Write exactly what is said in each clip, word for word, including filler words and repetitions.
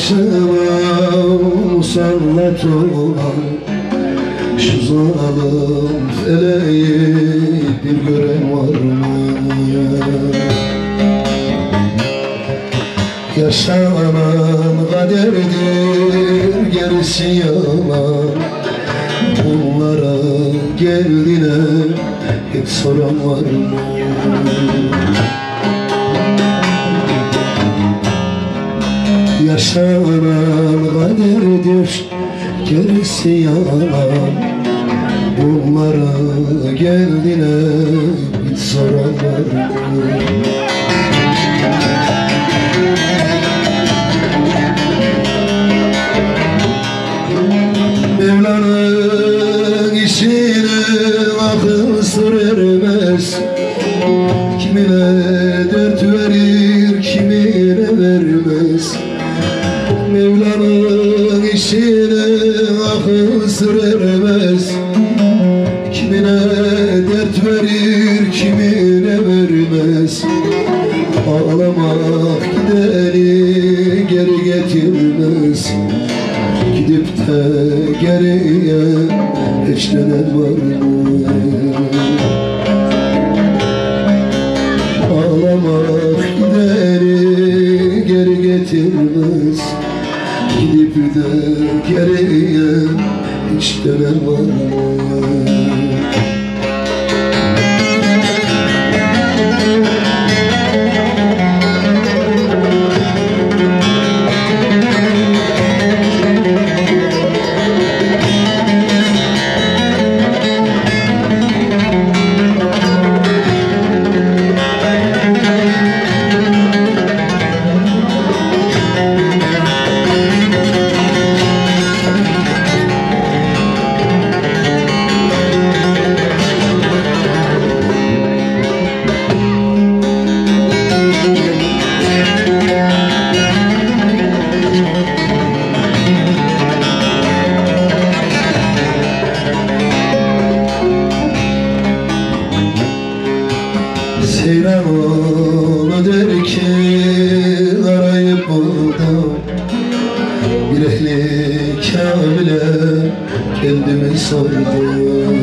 Başıma musallat olan şu zalim feleği bir gören var mı? Yaşanan kaderdir, gerisi yalan. Bunlara geldiğine hiç soran var mı? Yaşanan kaderdir, gerisi yalan. Bunlara geldiğine hiç soran var mı? Mevla'nın işine akıl sır ermez. Kimine dert verir, kimine vermez. Mevla'nın işine akıl sır ermez. Kimine dert verir, kimine vermez. Ağlamak gideri geri getirmez. Gidip de geriye hiç dönen var mı? Ağlamak gideri geri getirmez. Gidip de geriye hiç dönen var mı? Seyran onu der ki arayıp buldum bir ehli kamile kendimi sordum.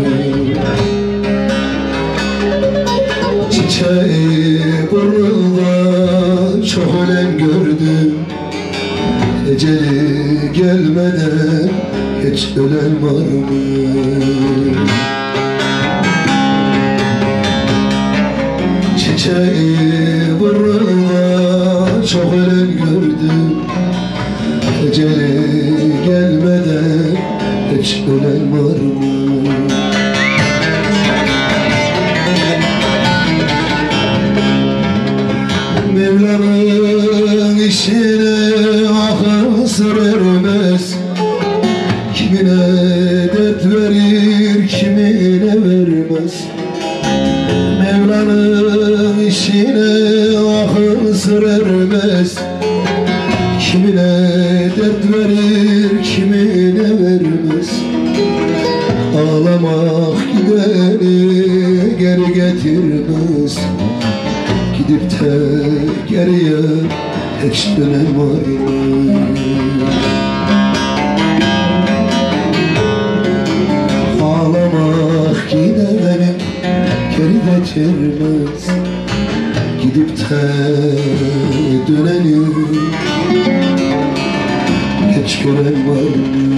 Çiçeği burnunda çok ölen gördüm. Eceli gelmeden hiç ölen var mı? Çiçeği burnunda çok ölen gördüm. Eceli gelmeden hiç ölen var mı? Mevla'nın işine akıl sır ermez. Kimine dert verir, kimine vermez. Mevla'nın işine akıl sır ermez. Kimine dert verir, kimine vermez. Ağlamak gideri geri getirmez. Gidip de geriye hiç dönen var mı? Ağlamak gideri geri getirmez. Gidip de döneni hiç gören var mı?